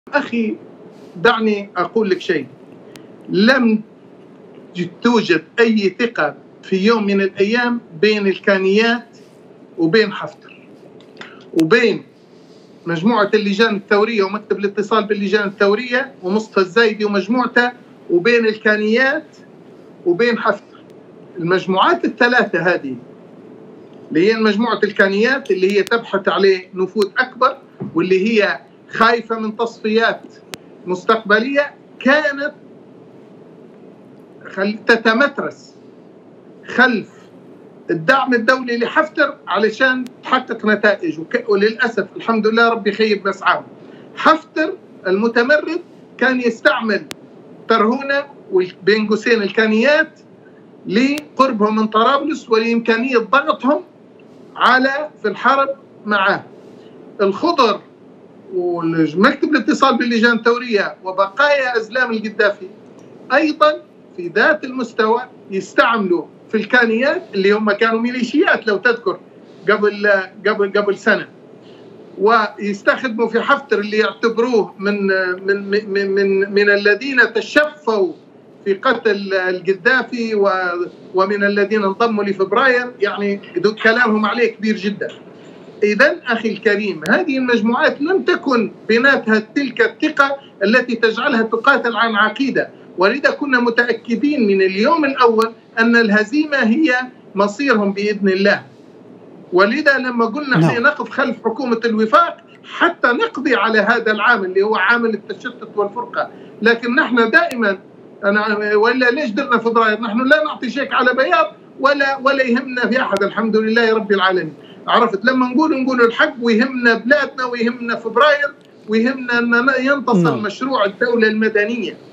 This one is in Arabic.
أخي دعني أقول لك شيء، لم توجد أي ثقة في يوم من الأيام بين الكانيات وبين حفتر وبين مجموعة اللجان الثورية ومكتب الاتصال باللجان الثورية ومصطفى الزايدي ومجموعته وبين الكانيات وبين حفتر. المجموعات الثلاثة هذه اللي هي مجموعة الكانيات اللي هي تبحث عليه نفوذ أكبر واللي هي خايفة من تصفيات مستقبلية كانت تتمترس خلف الدعم الدولي لحفتر علشان تحقق نتائج، وللأسف الحمد لله ربي خيب مسعاه. حفتر المتمرد كان يستعمل ترهونة بين قوسين الكانيات لقربهم من طرابلس ولإمكانية ضغطهم في الحرب معه. الخضر ومكتب الاتصال باللجان الثورية وبقايا أزلام القذافي أيضا في ذات المستوى يستعملوا في الكانيات اللي هم كانوا ميليشيات لو تذكر قبل سنة، ويستخدموا في حفتر اللي يعتبروه من الذين تشفوا في قتل القذافي ومن الذين انضموا لفبراير، يعني كلامهم عليه كبير جدا. إذن أخي الكريم هذه المجموعات لم تكن بيناتها تلك الثقة التي تجعلها تقاتل عن عقيدة، ولذا كنا متأكدين من اليوم الأول أن الهزيمة هي مصيرهم بإذن الله. ولذا لما قلنا احنا نقف خلف حكومة الوفاق حتى نقضي على هذا العامل اللي هو عامل التشتت والفرقة، لكن نحن دائما ولا ليش درنا فبراير؟ نحن لا نعطي شيك على بياض ولا يهمنا في أحد، الحمد لله رب العالمين. عرفت لما نقول الحق ويهمنا بلادنا ويهمنا فبراير ويهمنا أن ينتصر مشروع الدولة المدنية.